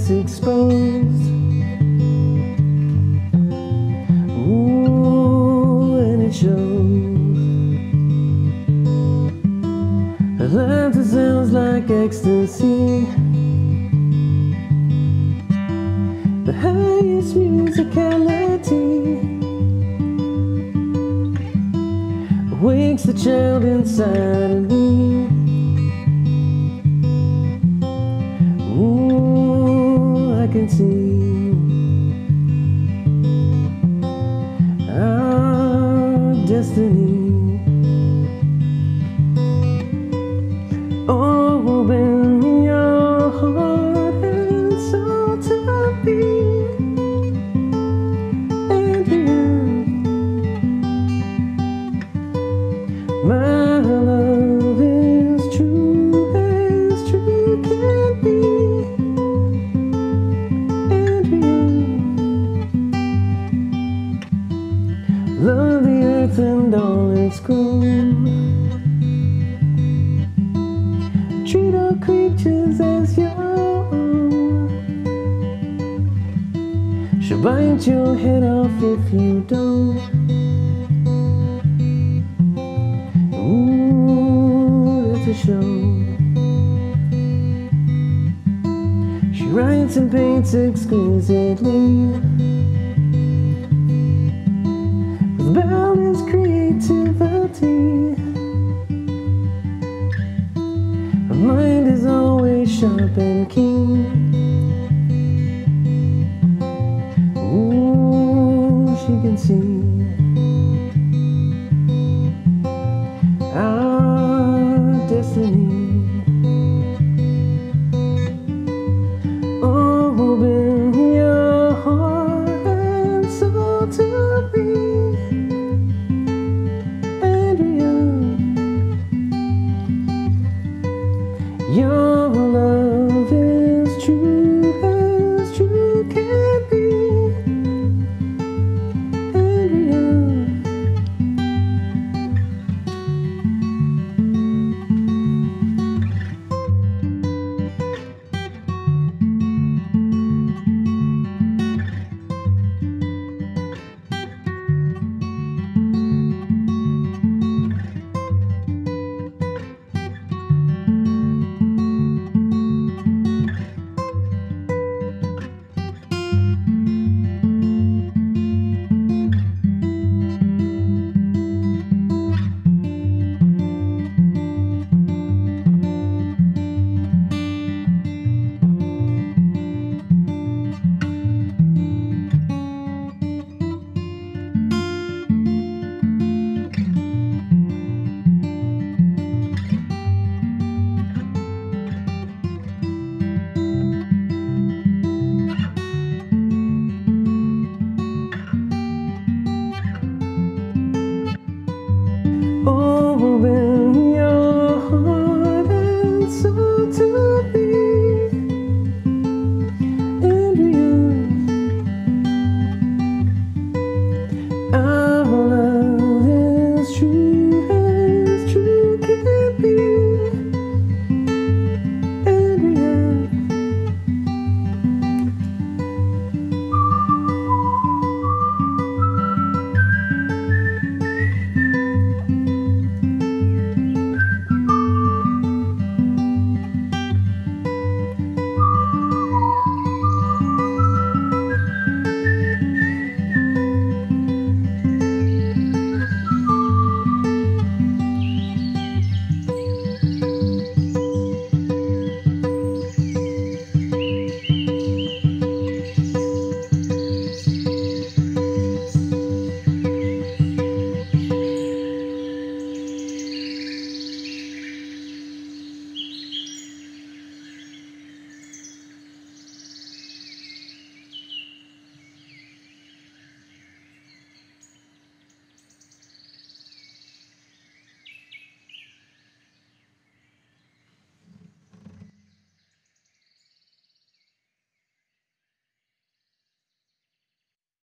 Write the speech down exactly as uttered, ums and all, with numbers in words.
gets exposed. Ooh, and it shows. Her laughter sounds like ecstasy, the highest musicality wakes the child inside of me. Ooh, I can see our destiny. Open your heart and soul to me. My love is true as true can be. Andrea, love the earth and all it's grown. Treat all creatures as your own. She'll bite your head off if you don't. Ooh, it's a show. She writes and paints exquisitely with boundless creativity. Her mind is always sharp and keen. Ooh, she can see our destiny.